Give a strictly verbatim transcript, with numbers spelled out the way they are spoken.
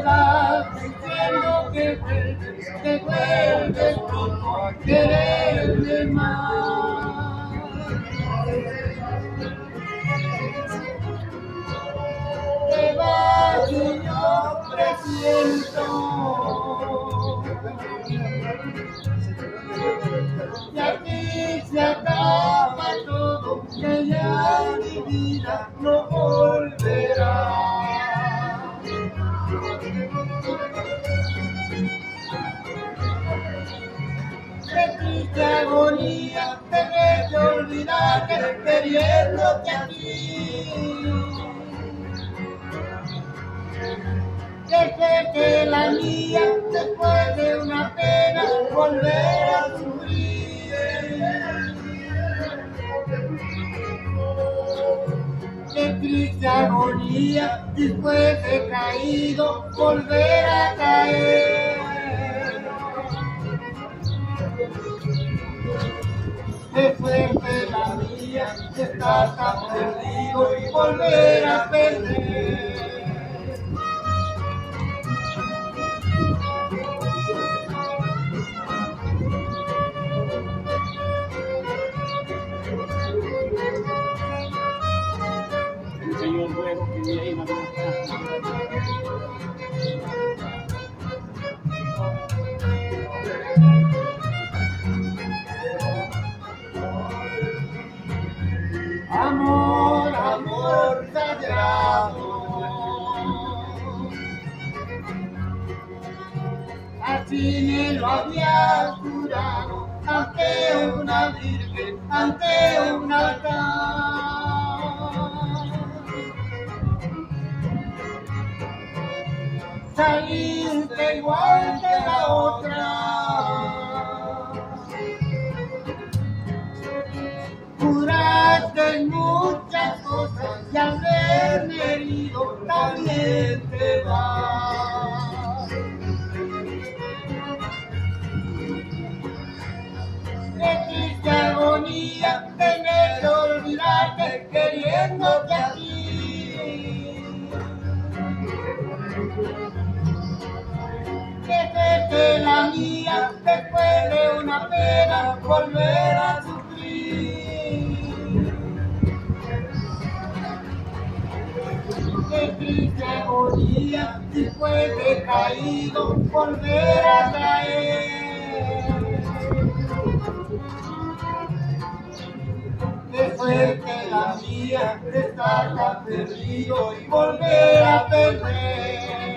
vas diciendo que vuelves, que vuelves pronto a quererme más. Te vas y yo presiento, y aquí se acaba todo, que ya mi vida no volverá. Qué triste agonía tener que olvidarte queriéndote aquí. Que sé que la mía después de una pena volver a sufrir. Qué triste agonía después de caído volver a caer. Qué fuerte la mía de estar tan perdido y volver a perder. Señor, ruego que me ayude a Amor, amor sagrado, así me lo había jurado ante una virgen, ante un altar. Saliste igual que la otra, juraste muchas cosas y al verme herido también te vas. Qué triste agonía tener que olvidarte queriéndote aquí. Que sé que la mía después de una pena volver a sufrir. Qué triste agonía después de caído volver a caer. Qué fuerte la mía de estar tan perdido y volver a perder.